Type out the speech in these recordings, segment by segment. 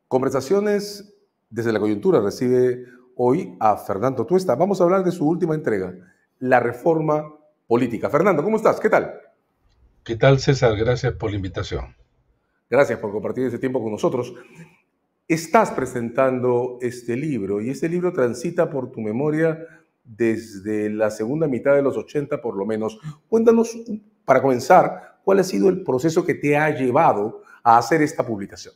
Conversaciones desde la coyuntura recibe hoy a Fernando Tuesta. Vamos a hablar de su última entrega, la reforma política. Fernando, ¿cómo estás? ¿Qué tal? ¿Qué tal, César? Gracias por la invitación. Gracias por compartir este tiempo con nosotros. Estás presentando este libro y este libro transita por tu memoria desde la segunda mitad de los 80 por lo menos. Cuéntanos, para comenzar, cuál ha sido el proceso que te ha llevado a hacer esta publicación.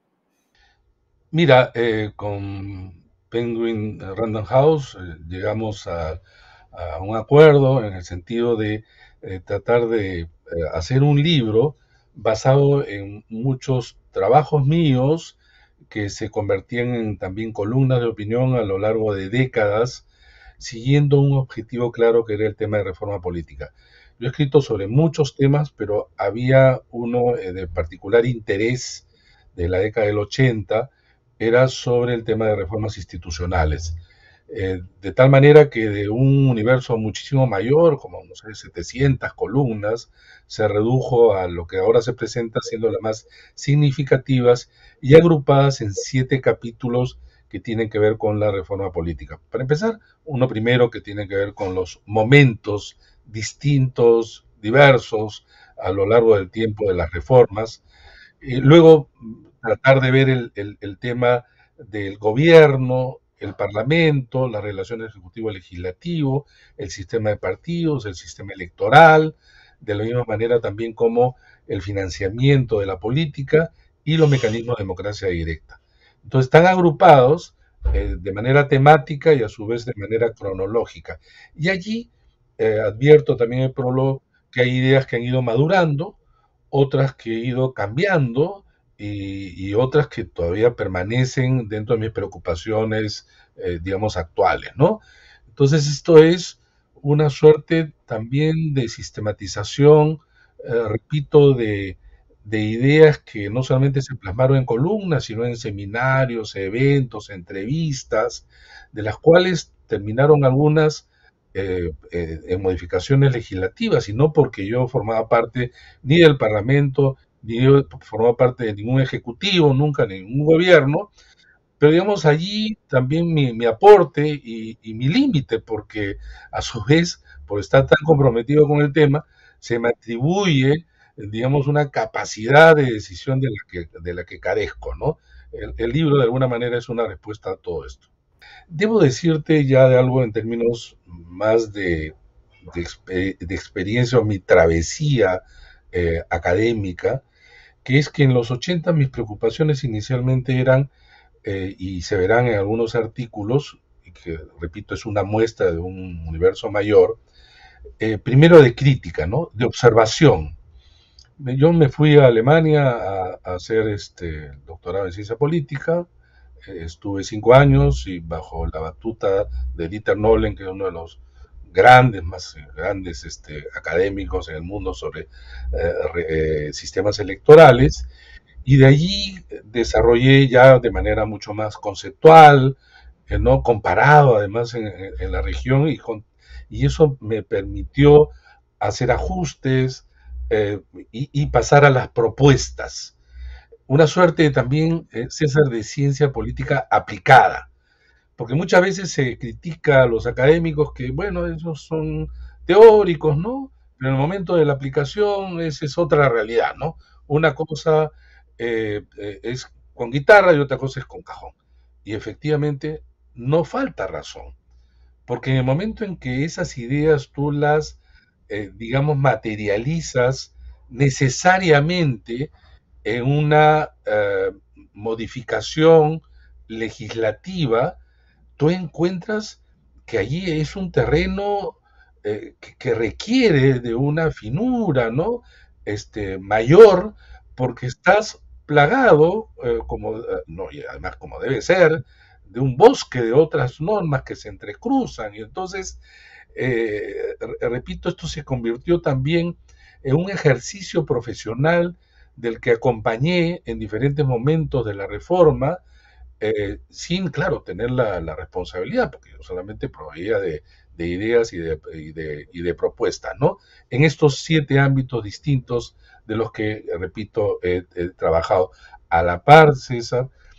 Mira, con Penguin Random House llegamos a un acuerdo en el sentido de tratar de hacer un libro basado en muchos trabajos míos que se convertían en también columnas de opinión a lo largo de décadas, siguiendo un objetivo claro que era el tema de reforma política. Yo he escrito sobre muchos temas, pero había uno de particular interés de la década del 80, era sobre el tema de reformas institucionales. De tal manera que de un universo muchísimo mayor, como no sé, 700 columnas, se redujo a lo que ahora se presenta siendo las más significativas y agrupadas en 7 capítulos que tienen que ver con la reforma política. Para empezar, uno primero que tiene que ver con los momentos distintos, diversos, a lo largo del tiempo de las reformas. Luego, tratar de ver el tema del gobierno, el parlamento, las relaciones ejecutivo-legislativo, el sistema de partidos, el sistema electoral, de la misma manera también como el financiamiento de la política y los mecanismos de democracia directa. Entonces están agrupados de manera temática y a su vez de manera cronológica. Y allí advierto también el prólogo que hay ideas que han ido madurando, otras que he ido cambiando y otras que todavía permanecen dentro de mis preocupaciones, digamos, actuales, ¿no? Entonces esto es una suerte también de sistematización, repito, de ideas que no solamente se plasmaron en columnas, sino en seminarios, eventos, entrevistas, de las cuales terminaron algunas en modificaciones legislativas, y no porque yo formaba parte ni del Parlamento, ni yo formaba parte de ningún ejecutivo, nunca de ningún gobierno, pero digamos allí también mi aporte y mi límite, porque a su vez, por estar tan comprometido con el tema, se me atribuye, digamos, una capacidad de decisión de la que carezco, ¿no? El libro de alguna manera es una respuesta a todo esto. Debo decirte ya de algo en términos más de experiencia o mi travesía académica, que es que en los 80 mis preocupaciones inicialmente eran, y se verán en algunos artículos, y que repito es una muestra de un universo mayor, primero de crítica, ¿no? De observación. Yo me fui a Alemania a hacer doctorado en ciencia política. Estuve 5 años y bajo la batuta de Dieter Nolen, que es uno de los más grandes académicos en el mundo sobre sistemas electorales, y de allí desarrollé ya de manera mucho más conceptual, ¿no? Comparado además en la región, y eso me permitió hacer ajustes y pasar a las propuestas. Una suerte también, César, de ciencia política aplicada, porque muchas veces se critica a los académicos que, bueno, esos son teóricos, ¿no? Pero en el momento de la aplicación esa es otra realidad, ¿no? Una cosa es con guitarra y otra cosa es con cajón. Y efectivamente no falta razón, porque en el momento en que esas ideas tú las, digamos, materializas necesariamente en una modificación legislativa, tú encuentras que allí es un terreno que requiere de una finura, ¿no? Mayor, porque estás plagado, no, y además como debe ser, de un bosque de otras normas que se entrecruzan. Y entonces, repito, esto se convirtió también en un ejercicio profesional del que acompañé en diferentes momentos de la reforma, sin, claro, tener la responsabilidad, porque yo solamente proveía de ideas y de propuestas, ¿no? En estos 7 ámbitos distintos de los que, repito, he trabajado a la par, César,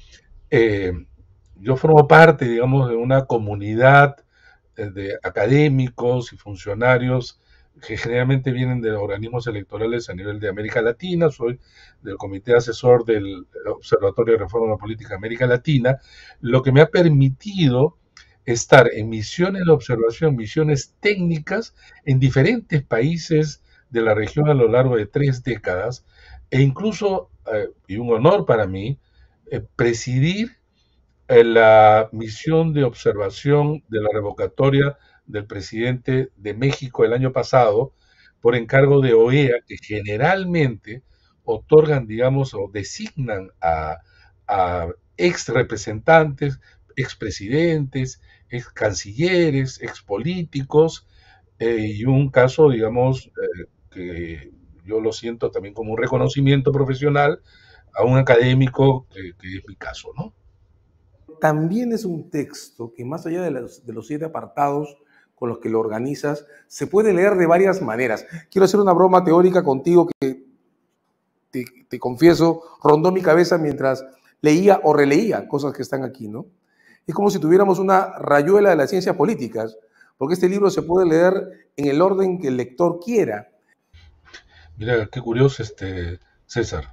Eh, yo formo parte, digamos, de una comunidad de académicos y funcionarios que generalmente vienen de organismos electorales a nivel de América Latina. Soy del comité asesor del Observatorio de Reforma Política de América Latina, lo que me ha permitido estar en misiones de observación, misiones técnicas en diferentes países de la región a lo largo de 3 décadas, e incluso, y un honor para mí, presidir la misión de observación de la revocatoria del presidente de México el año pasado por encargo de OEA, que generalmente otorgan, digamos, o designan a ex representantes, ex presidentes, ex cancilleres, ex políticos, y un caso, digamos, que yo lo siento también como un reconocimiento profesional a un académico, que es mi caso, ¿no? También es un texto que más allá de los 7 apartados con los que lo organizas, se puede leer de varias maneras. Quiero hacer una broma teórica contigo que te confieso, rondó mi cabeza mientras leía o releía cosas que están aquí, ¿no? Es como si tuviéramos una rayuela de las ciencias políticas, porque este libro se puede leer en el orden que el lector quiera. Mira, qué curioso, César.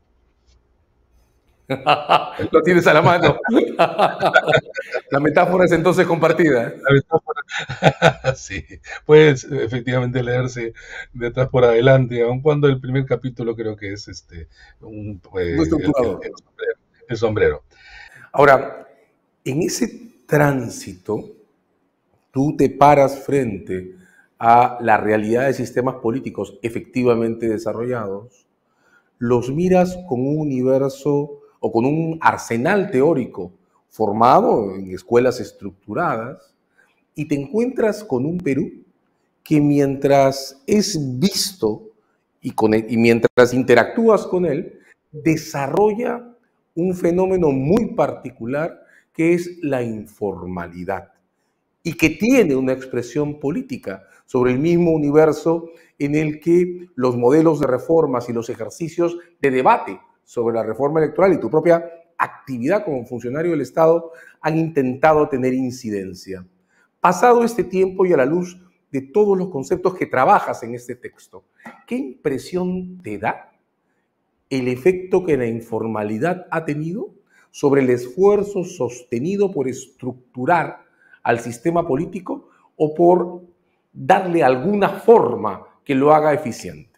Lo tienes a la mano. La metáfora es entonces compartida. La metáfora, sí, puedes efectivamente leerse de atrás por adelante, aun cuando el primer capítulo creo que es Muy estructurado. el sombrero. Ahora, en ese tránsito, tú te paras frente a la realidad de sistemas políticos efectivamente desarrollados, los miras con un universo o con un arsenal teórico formado en escuelas estructuradas y te encuentras con un Perú que mientras es visto y mientras interactúas con él, desarrolla un fenómeno muy particular que es la informalidad y que tiene una expresión política sobre el mismo universo en el que los modelos de reformas y los ejercicios de debate sobre la reforma electoral y tu propia actividad como funcionario del Estado han intentado tener incidencia. Pasado este tiempo y a la luz de todos los conceptos que trabajas en este texto, ¿qué impresión te da el efecto que la informalidad ha tenido sobre el esfuerzo sostenido por estructurar al sistema político o por darle alguna forma que lo haga eficiente?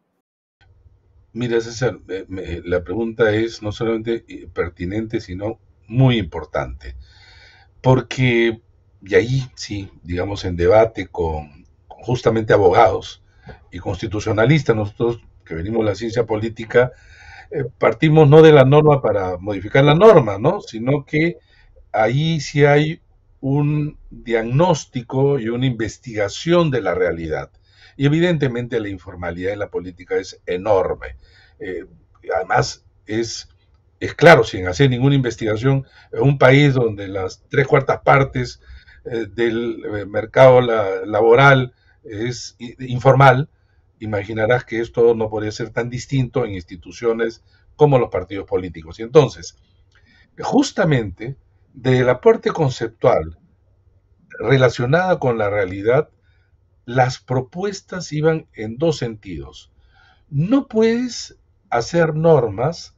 Mira, César, la pregunta es no solamente pertinente, sino muy importante, porque, y ahí sí, digamos, en debate con justamente abogados y constitucionalistas, nosotros que venimos de la ciencia política, partimos no de la norma para modificar la norma, ¿no? Sino que ahí sí hay un diagnóstico y una investigación de la realidad. Y evidentemente la informalidad en la política es enorme. Eh, Además, es claro, sin hacer ninguna investigación, en un país donde las 3/4 partes del mercado laboral es informal, imaginarás que esto no podría ser tan distinto en instituciones como los partidos políticos. Y entonces, justamente de la parte conceptual relacionada con la realidad, las propuestas iban en dos sentidos. No puedes hacer normas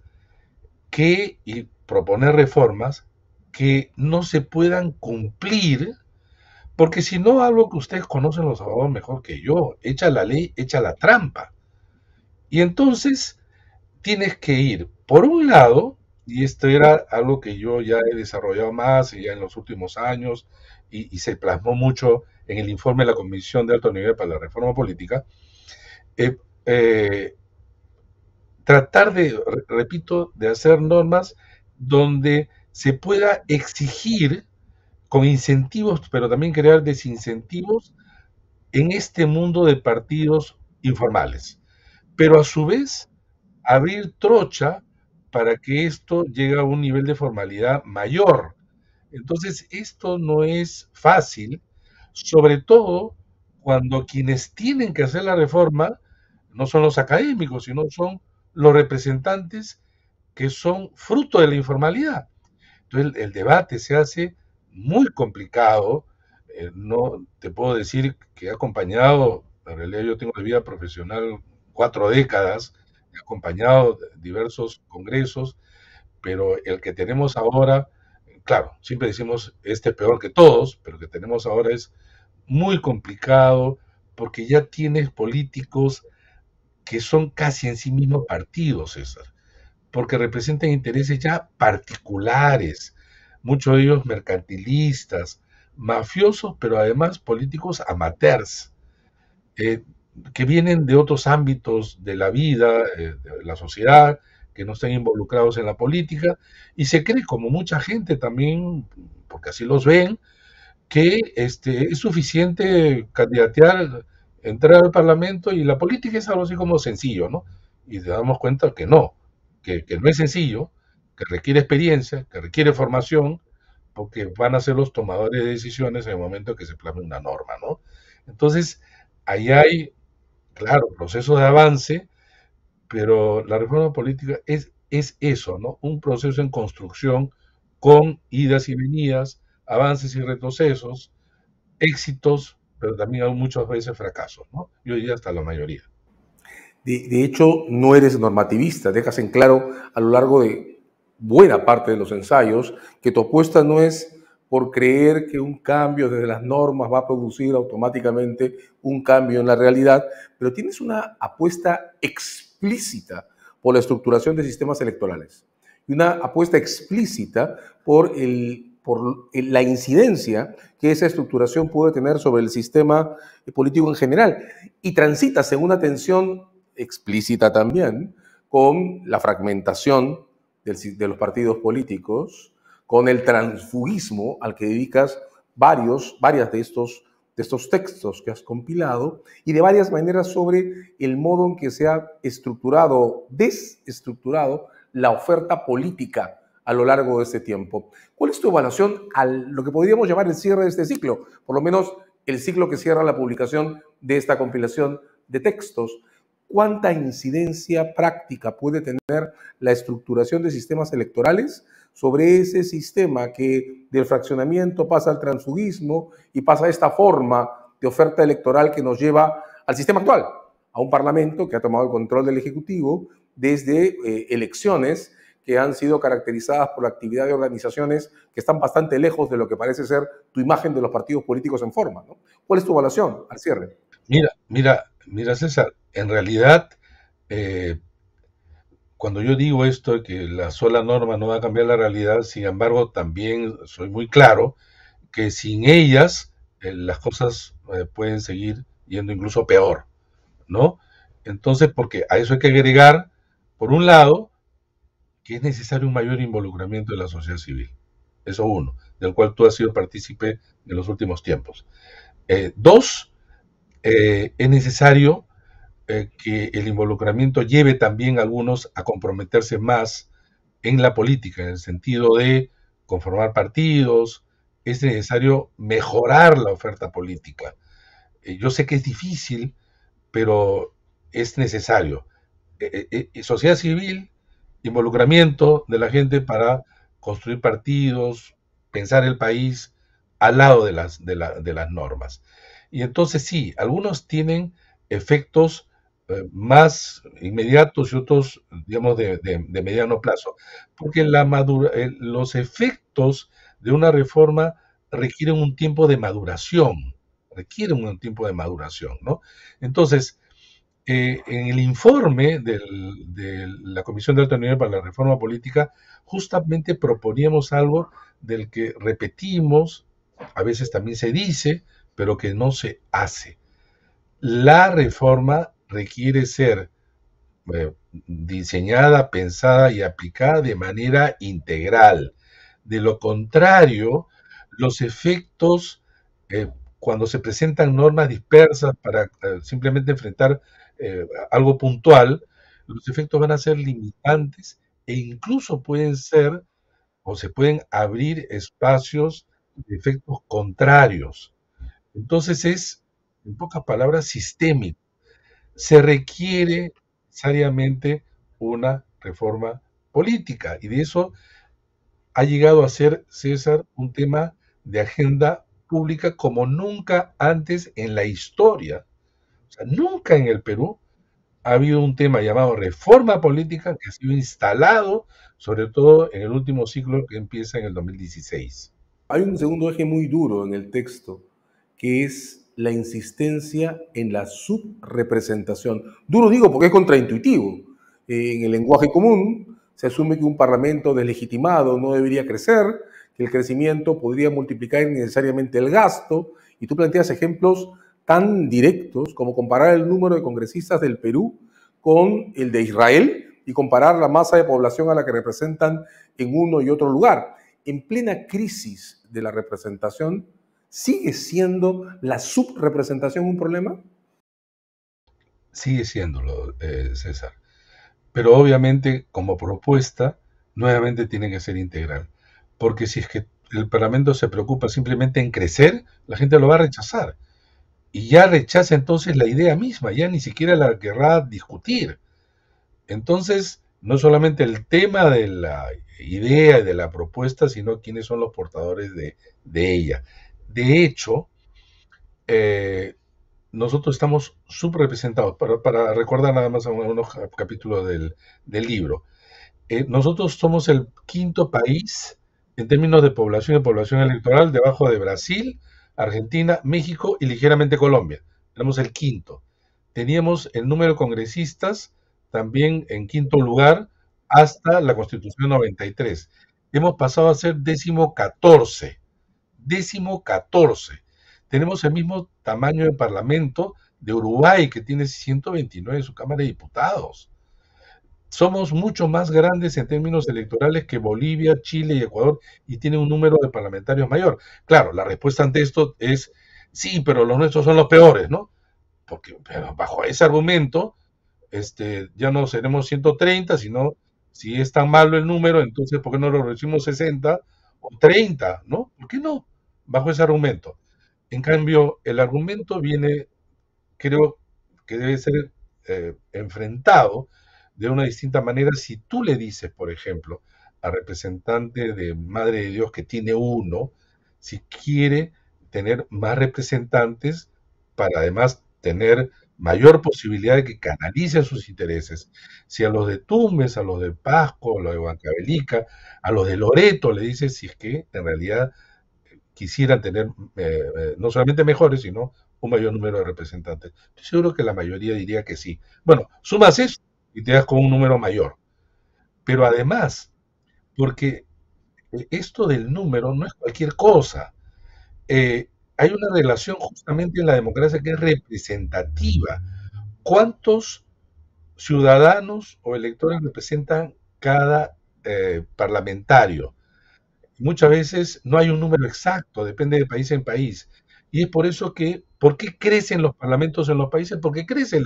y proponer reformas que no se puedan cumplir, porque si no, algo que ustedes conocen los abogados mejor que yo, echa la ley, echa la trampa. Y entonces tienes que ir, por un lado, y esto era algo que yo ya he desarrollado más ya en los últimos años, y se plasmó mucho en el informe de la Comisión de Alto Nivel para la Reforma Política, eh, eh, tratar de, repito, de hacer normas donde se pueda exigir con incentivos, pero también crear desincentivos en este mundo de partidos informales. Pero a su vez, abrir trocha para que esto llegue a un nivel de formalidad mayor. Entonces, esto no es fácil, sobre todo cuando quienes tienen que hacer la reforma no son los académicos, sino son los representantes que son fruto de la informalidad. Entonces el debate se hace muy complicado. No te puedo decir que he acompañado, en realidad yo tengo de vida profesional 4 décadas, he acompañado diversos congresos, pero el que tenemos ahora, claro, siempre decimos este es peor que todos, pero el que tenemos ahora es muy complicado porque ya tienes políticos que son casi en sí mismos partidos, César, porque representan intereses ya particulares, muchos de ellos mercantilistas, mafiosos, pero además políticos amateurs, eh, que vienen de otros ámbitos de la vida, de la sociedad, que no están involucrados en la política, y se cree, como mucha gente también, porque así los ven, que es suficiente candidatear, entrar al Parlamento y la política es algo así como sencillo, ¿no? Y te damos cuenta que no es sencillo, que requiere experiencia, que requiere formación, porque van a ser los tomadores de decisiones en el momento que se plasme una norma, ¿no? Entonces, ahí hay, claro, procesos de avance, pero la reforma política es eso, ¿no? Un proceso en construcción con idas y venidas, avances y retrocesos, éxitos, pero también hay muchas veces fracasos, ¿no? Yo diría hasta la mayoría. De hecho, no eres normativista, dejas en claro a lo largo de buena parte de los ensayos que tu apuesta no es por creer que un cambio desde las normas va a producir automáticamente un cambio en la realidad, pero tienes una apuesta explícita por la estructuración de sistemas electorales y una apuesta explícita por la incidencia que esa estructuración puede tener sobre el sistema político en general y transitas en una tensión explícita también con la fragmentación de los partidos políticos, con el transfugismo al que dedicas varias de estos textos que has compilado y de varias maneras sobre el modo en que se ha estructurado, desestructurado la oferta política a lo largo de este tiempo. ¿Cuál es tu evaluación a lo que podríamos llamar el cierre de este ciclo? Por lo menos el ciclo que cierra la publicación de esta compilación de textos. ¿Cuánta incidencia práctica puede tener la estructuración de sistemas electorales sobre ese sistema que del fraccionamiento pasa al transfugismo y pasa a esta forma de oferta electoral que nos lleva al sistema actual, a un parlamento que ha tomado el control del Ejecutivo desde elecciones que han sido caracterizadas por la actividad de organizaciones que están bastante lejos de lo que parece ser tu imagen de los partidos políticos en forma, ¿no? ¿Cuál es tu evaluación al cierre? Mira, César, en realidad, eh, cuando yo digo esto, de que la sola norma no va a cambiar la realidad, sin embargo, también soy muy claro que sin ellas las cosas pueden seguir yendo incluso peor, ¿no? Entonces, porque a eso hay que agregar, por un lado, que es necesario un mayor involucramiento de la sociedad civil. Eso uno, del cual tú has sido partícipe en los últimos tiempos. Dos, es necesario que el involucramiento lleve también a algunos a comprometerse más en la política, en el sentido de conformar partidos. Es necesario mejorar la oferta política. Yo sé que es difícil, pero es necesario. Sociedad civil, involucramiento de la gente para construir partidos, pensar el país al lado de las normas. Y entonces sí, algunos tienen efectos más inmediatos y otros, digamos, de mediano plazo, porque los efectos de una reforma requieren un tiempo de maduración, ¿no? Entonces, en el informe de la Comisión de Alto Nivel para la Reforma Política, justamente proponíamos algo del que repetimos, a veces también se dice, pero que no se hace. La reforma requiere ser diseñada, pensada y aplicada de manera integral. De lo contrario, los efectos, cuando se presentan normas dispersas para simplemente enfrentar algo puntual, los efectos van a ser limitantes e incluso pueden ser o se pueden abrir espacios de efectos contrarios. Entonces es, en pocas palabras, sistémico. Se requiere necesariamente una reforma política y de eso ha llegado a ser, César, un tema de agenda pública como nunca antes en la historia. O sea, nunca en el Perú ha habido un tema llamado reforma política que ha sido instalado, sobre todo en el último ciclo que empieza en el 2016. Hay un segundo eje muy duro en el texto, que es la insistencia en la subrepresentación. Duro digo porque es contraintuitivo. En el lenguaje común se asume que un parlamento deslegitimado no debería crecer, que el crecimiento podría multiplicar innecesariamente el gasto, y tú planteas ejemplos tan directos como comparar el número de congresistas del Perú con el de Israel y comparar la masa de población a la que representan en uno y otro lugar. En plena crisis de la representación, ¿sigue siendo la subrepresentación un problema? Sigue siéndolo, César. Pero obviamente, como propuesta, nuevamente tiene que ser integral. Porque si es que el Parlamento se preocupa simplemente en crecer, la gente lo va a rechazar. Y ya rechaza entonces la idea misma, ya ni siquiera la querrá discutir. Entonces, no solamente el tema de la idea y de la propuesta, sino quiénes son los portadores de ella. De hecho, eh, nosotros estamos subrepresentados, para recordar nada más algunos capítulos del libro. Nosotros somos el quinto país en términos de población electoral, debajo de Brasil, Argentina, México y ligeramente Colombia. Tenemos el quinto. Teníamos el número de congresistas también en quinto lugar hasta la Constitución 93. Hemos pasado a ser décimo 14. Décimo 14. Tenemos el mismo tamaño de parlamento de Uruguay, que tiene 129 en su Cámara de Diputados. Somos mucho más grandes en términos electorales que Bolivia, Chile y Ecuador y tiene un número de parlamentarios mayor. Claro, la respuesta ante esto es sí, pero los nuestros son los peores, ¿no? Porque pero bajo ese argumento, ya no seremos 130, sino si es tan malo el número, entonces ¿por qué no lo reducimos 60 o 30, ¿no? ¿Por qué no? Bajo ese argumento. En cambio, el argumento viene, creo que debe ser enfrentado de una distinta manera si tú le dices, por ejemplo, al representante de Madre de Dios que tiene uno, si quiere tener más representantes para además tener mayor posibilidad de que canalicen sus intereses. Si a los de Tumbes, a los de Pasco, a los de Huancavelica, a los de Loreto le dices si es que en realidad quisieran tener no solamente mejores, sino un mayor número de representantes. Estoy seguro que la mayoría diría que sí. Bueno, sumas eso y te das con un número mayor. Pero además, porque esto del número no es cualquier cosa. Hay una relación justamente en la democracia que es representativa. ¿Cuántos ciudadanos o electores representan cada parlamentario? Muchas veces no hay un número exacto, depende de país en país. Y es por eso que, ¿por qué crecen los parlamentos en los países? Porque crece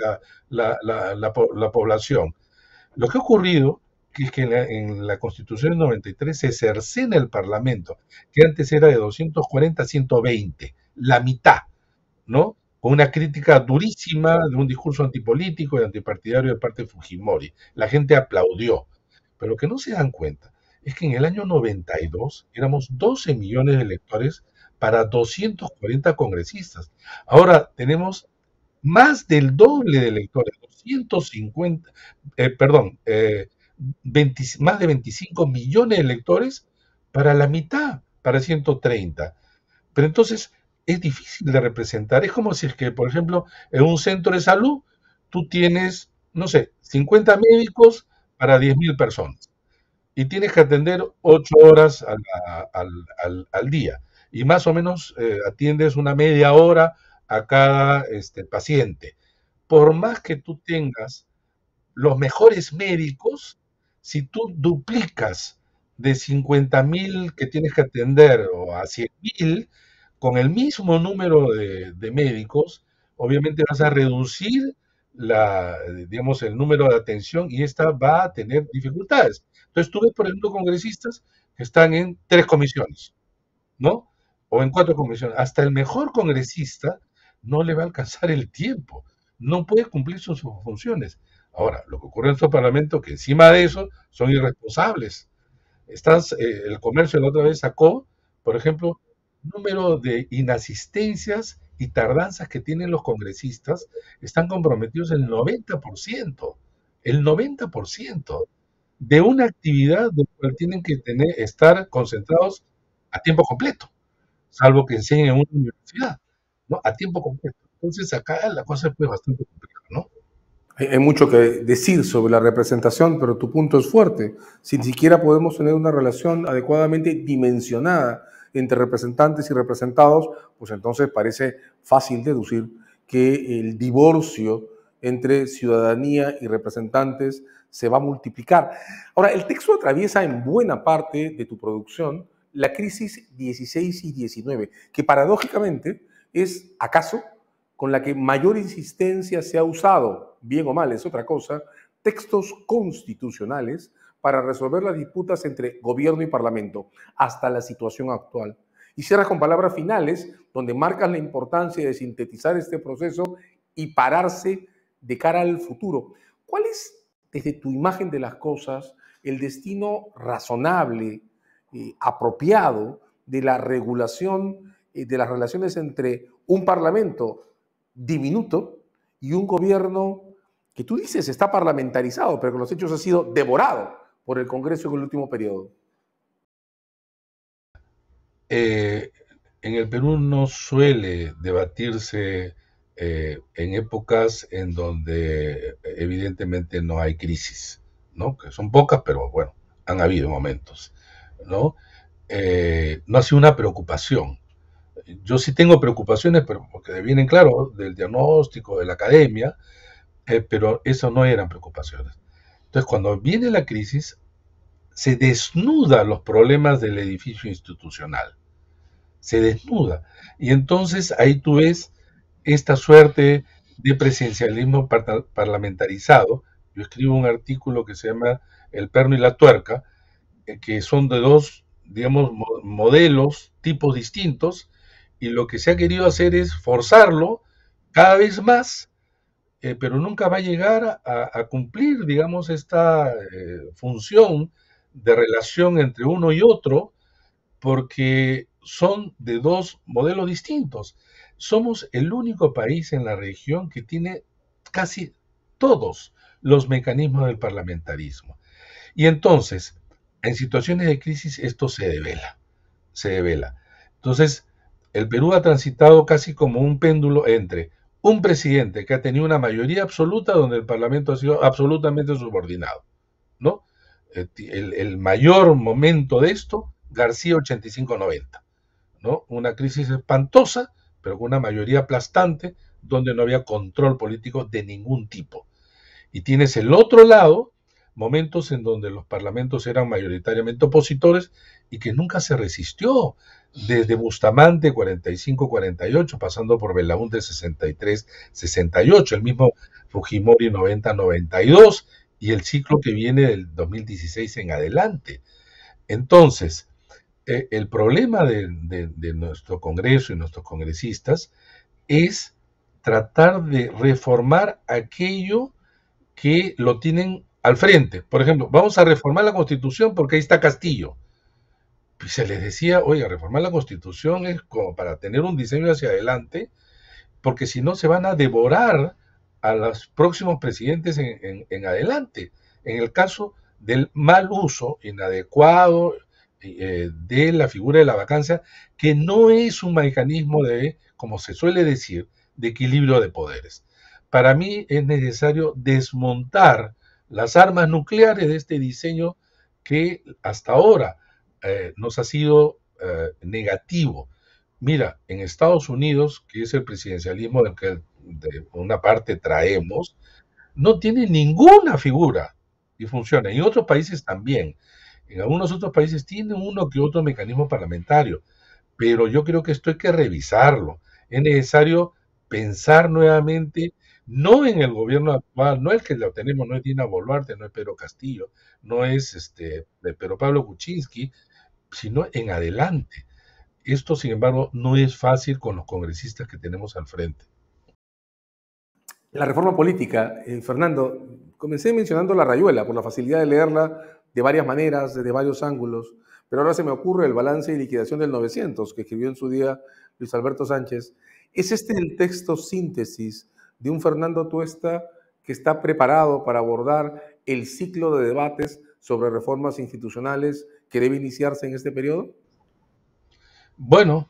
la población. Lo que ha ocurrido que es que en la Constitución del 93 se cercena el Parlamento, que antes era de 240 a 120, la mitad, ¿no? Con una crítica durísima de un discurso antipolítico y antipartidario de parte de Fujimori. La gente aplaudió. Pero lo que no se dan cuenta es que en el año 92 éramos 12 millones de electores para 240 congresistas. Ahora tenemos más del doble de electores, 250, perdón, 20, más de 25 millones de electores para la mitad, para 130. Pero entonces es difícil de representar. Es como si es que, por ejemplo, en un centro de salud tú tienes, no sé, 50 médicos para 10.000 personas y tienes que atender 8 horas al día y más o menos atiendes una media hora a cada paciente. Por más que tú tengas los mejores médicos, si tú duplicas de 50.000 que tienes que atender o a 100.000, con el mismo número de médicos, obviamente vas a reducir digamos, el número de atención y esta va a tener dificultades. Entonces tú ves, por ejemplo, congresistas que están en 3 comisiones, ¿no? O en 4 comisiones. Hasta el mejor congresista no le va a alcanzar el tiempo, no puede cumplir sus funciones. Ahora, lo que ocurre en estos parlamentos es que encima de eso son irresponsables. El comercio la otra vez sacó, por ejemplo, número de inasistencias y tardanzas que tienen los congresistas, están comprometidos el 90% de una actividad de la cual tienen que estar concentrados a tiempo completo, salvo que enseñen en una universidad, ¿no? A tiempo completo. Entonces acá la cosa es pues bastante compleja, ¿no? Hay mucho que decir sobre la representación, pero tu punto es fuerte. Si ni siquiera podemos tener una relación adecuadamente dimensionada entre representantes y representados, pues entonces parece fácil deducir que el divorcio entre ciudadanía y representantes se va a multiplicar. Ahora, el texto atraviesa en buena parte de tu producción la crisis 16 y 19, que paradójicamente es, acaso, con la que mayor insistencia se ha usado, bien o mal es otra cosa, textos constitucionales para resolver las disputas entre gobierno y parlamento, hasta la situación actual. Y cierras con palabras finales, donde marcas la importancia de sintetizar este proceso y pararse de cara al futuro. ¿Cuál es, desde tu imagen de las cosas, el destino razonable, apropiado de la regulación de las relaciones entre un parlamento diminuto y un gobierno que tú dices está parlamentarizado, pero que los hechos ha sido devorado por el Congreso en el último periodo? En el Perú no suele debatirse en épocas en donde evidentemente no hay crisis, ¿no? Que son pocas, pero bueno, han habido momentos, ¿no? No ha sido una preocupación. Yo sí tengo preocupaciones, pero porque vienen, claro, del diagnóstico, de la academia, pero eso no eran preocupaciones. Entonces, cuando viene la crisis, se desnuda los problemas del edificio institucional, se desnuda. Y entonces ahí tú ves esta suerte de presidencialismo parlamentarizado. Yo escribo un artículo que se llama El perno y la tuerca, que son de dos, digamos, modelos, tipos distintos, y lo que se ha querido hacer es forzarlo cada vez más, pero nunca va a llegar a cumplir, digamos, esta función de relación entre uno y otro, porque son de dos modelos distintos. Somos el único país en la región que tiene casi todos los mecanismos del parlamentarismo. Y entonces, en situaciones de crisis, esto se devela, se devela. Entonces, el Perú ha transitado casi como un péndulo entre un presidente que ha tenido una mayoría absoluta donde el Parlamento ha sido absolutamente subordinado, ¿no? El mayor momento de esto, García 85-90, ¿no? Una crisis espantosa, pero con una mayoría aplastante, donde no había control político de ningún tipo. Y tienes el otro lado, momentos en donde los parlamentos eran mayoritariamente opositores y que nunca se resistió, desde Bustamante 45-48, pasando por Belaúnde 63-68, el mismo Fujimori 90-92 y el ciclo que viene del 2016 en adelante. Entonces, el problema de nuestro Congreso y nuestros congresistas es tratar de reformar aquello que lo tienen al frente. Por ejemplo, vamos a reformar la Constitución porque ahí está Castillo. Pues se les decía, oiga, reformar la Constitución es como para tener un diseño hacia adelante, porque si no se van a devorar a los próximos presidentes en adelante. En el caso del mal uso inadecuado de la figura de la vacancia, que no es un mecanismo de, como se suele decir, de equilibrio de poderes. Para mí es necesario desmontar las armas nucleares de este diseño que hasta ahora nos ha sido negativo. Mira, en Estados Unidos, que es el presidencialismo del que de una parte traemos, no tiene ninguna figura y funciona. En otros países también. En algunos otros países tiene uno que otro mecanismo parlamentario, pero yo creo que esto hay que revisarlo. Es necesario pensar nuevamente, no en el gobierno actual, no el que lo tenemos, no es Dina Boluarte, no es Pedro Castillo, no es Pedro Pablo Kuczynski, sino en adelante. Esto, sin embargo, no es fácil con los congresistas que tenemos al frente. La reforma política, Fernando, comencé mencionando La Rayuela por la facilidad de leerla, de varias maneras, desde varios ángulos, pero ahora se me ocurre el balance y liquidación del 900 que escribió en su día Luis Alberto Sánchez. ¿Es este el texto síntesis de un Fernando Tuesta que está preparado para abordar el ciclo de debates sobre reformas institucionales que debe iniciarse en este periodo? Bueno,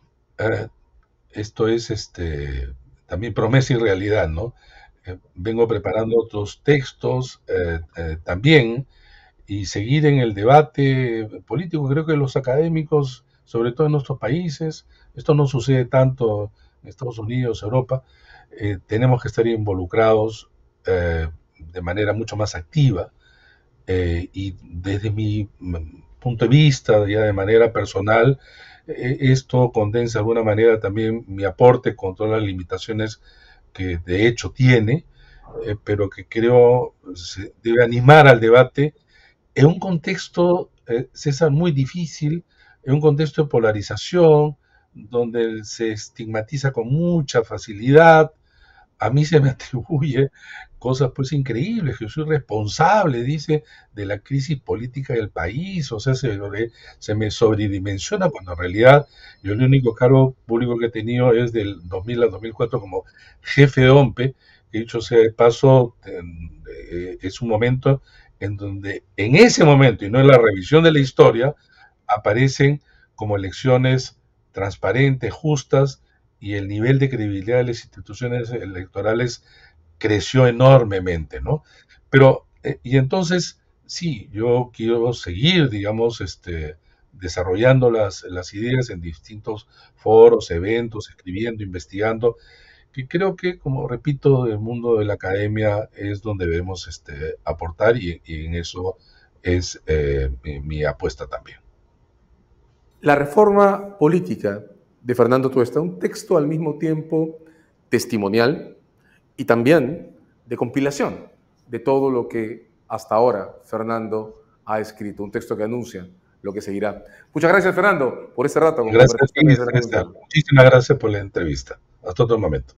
esto es también promesa y realidad, ¿no? Vengo preparando otros textos también y seguir en el debate político. Creo que los académicos, sobre todo en nuestros países, esto no sucede tanto en Estados Unidos, Europa, tenemos que estar involucrados de manera mucho más activa y desde mi punto de vista, ya de manera personal, esto condensa de alguna manera también mi aporte con todas las limitaciones que de hecho tiene, pero que creo se debe animar al debate en un contexto, César, muy difícil, en un contexto de polarización, donde se estigmatiza con mucha facilidad. A mí se me atribuye cosas pues increíbles, que yo soy responsable, dice, de la crisis política del país, o sea, se me sobredimensiona cuando en realidad yo el único cargo público que he tenido es del 2000 al 2004 como jefe de OMPE, que dicho sea de paso, es un momento en donde en ese momento, y no en la revisión de la historia, aparecen como elecciones transparentes, justas, y el nivel de credibilidad de las instituciones electorales creció enormemente, ¿no? Pero, y entonces, sí, yo quiero seguir, digamos, desarrollando las ideas en distintos foros, eventos, escribiendo, investigando, que creo que, como repito, el mundo de la academia es donde debemos aportar y en eso es mi apuesta también. La reforma política de Fernando Tuesta, un texto al mismo tiempo testimonial y también de compilación de todo lo que hasta ahora Fernando ha escrito, un texto que anuncia lo que seguirá. Muchas gracias, Fernando, por este rato con Gracias a ti, Conversaciones de la César. Convención. Muchísimas gracias por la entrevista. Hasta otro momento.